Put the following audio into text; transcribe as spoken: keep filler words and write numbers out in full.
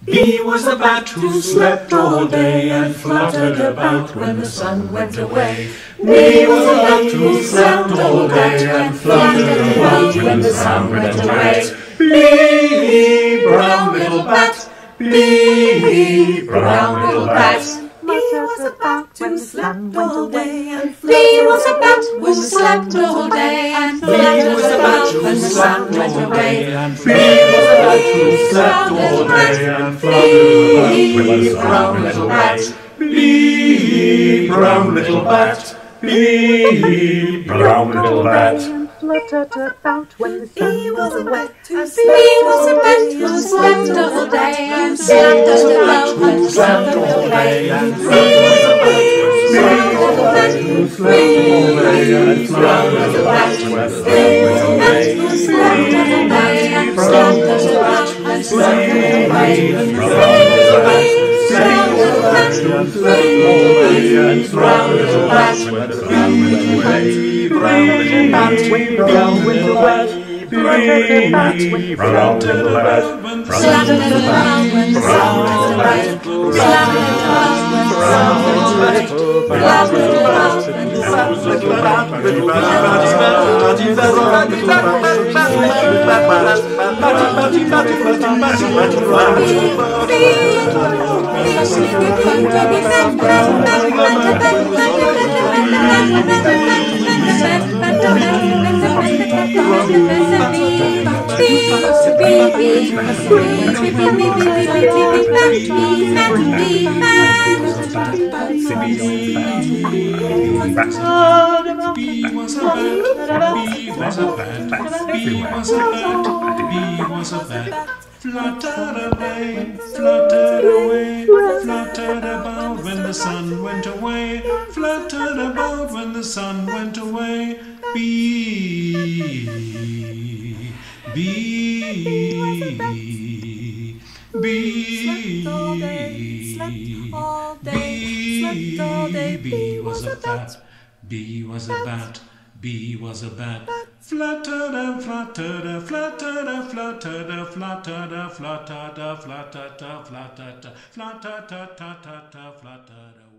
B was a bat who slept all day and fluttered about when the sun went away. B was a bat who slept all day and fluttered about when the sun went away. B, brown little bat, B, brown little bat. B was a bat who slept all day and B was a bat who slept all day and fluttered about when the sun went away. B was a bat who slept all day and fluttered about when the sun went away. B, brown little bat, B, brown little bat. fluttered about when the sun was away. B was a bat who slept all day and fluttered about when the sun went away. B was a bat who slept all day and fluttered about when the sun went away. B was a bat who slept all day and fluttered about when the sun went away. B was a bat who slept all day and fluttered about when the sun went away. Brown little bat, brown little bat, brown little bat, Slap it around when the sun went away. Slap it around when the sun went away. Slap it around when the sun went B was a bat, B was a bat, B was a bat, B was a bat, fluttered away, fluttered away, fluttered about when the sun went away, fluttered about when the sun went away. B, B, B, B, B was a bat, B was a bat, B was a bat, fluttered and fluttered and fluttered and fluttered and fluttered and fluttered and fluttered and fluttered and fluttered and fluttered and fluttered and fluttered.